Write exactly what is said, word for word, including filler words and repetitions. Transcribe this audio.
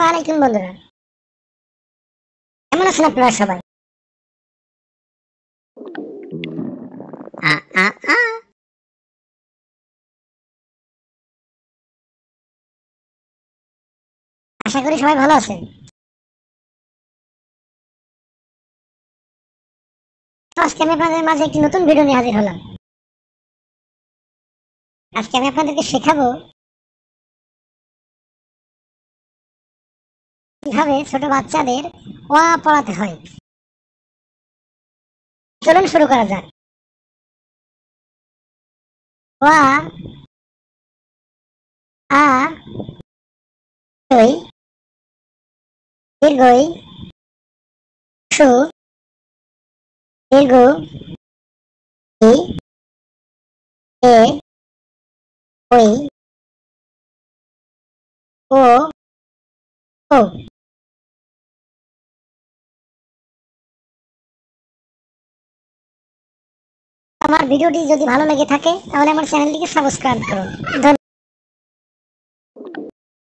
আলাইকুম বন্ধুরা, কেমন আছেন আপনারা সবাই? আ আ আ আশা করি সবাই ভালো আছেন। তো আজকে আমি আপনাদের মাঝে একটি নতুন ভিডিও নিয়ে হাজির হলাম। আজকে আমি আপনাদেরকে শেখাবো কিভাবে ছোট বাচ্চাদের অ আ পড়াতে হয়। চলুন শুরু করা যাক। অ আ আ ই দীর্ঘ ই সু দীর্ঘ ই এ ওই ও ও। আমার ভিডিওটি যদি ভালো লেগে থাকে তাহলে আমার চ্যানেলটিকে সাবস্ক্রাইব করুন। ধন্যবাদ।